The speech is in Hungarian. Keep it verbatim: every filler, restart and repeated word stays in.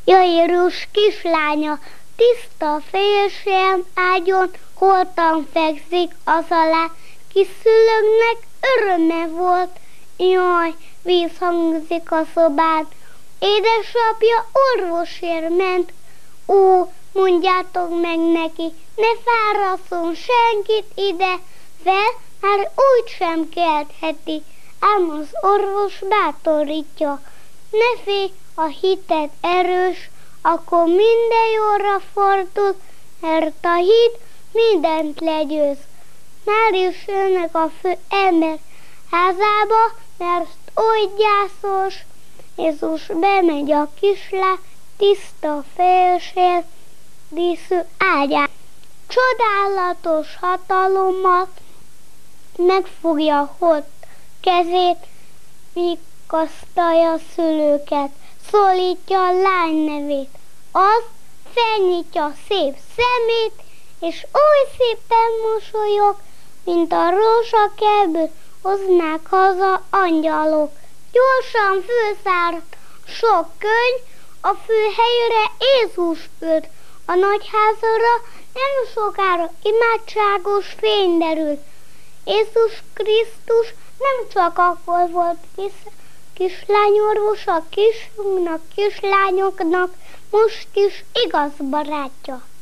Jairus kislánya tiszta félsém ágyon holtan fekszik az alá, kis szülőknek öröme volt, jaj, víz hangzik a szobán. Édesapja orvosért ment, ó, mondjátok meg neki, ne fárasszon senkit ide, fel már úgysem keltheti, ám az orvos bátorítja. Ne félj, a hited erős, akkor minden jóra fordul, mert a hit mindent legyőz. Már is jönnek a fő ember házába, mert oly gyászos. Jézus bemegy a kislány tiszta félség díszű ágyán. Csodálatos hatalommal megfogja holt kezét, vigasztalja a szülőket, szólítja a lány nevét. Az felnyitja szép szemét, és oly szépen mosolyog, mint a rózsakertből hoznák haza angyalok. Gyorsan fölszáradt sok könyv, a fő helyére Jézus jött. A nagyházra nem sokára imádságos fény derült. Jézus Krisztus nem csak akkor volt kis, kislányorvos a kisfiúknak, kislányoknak, most is igaz barátja.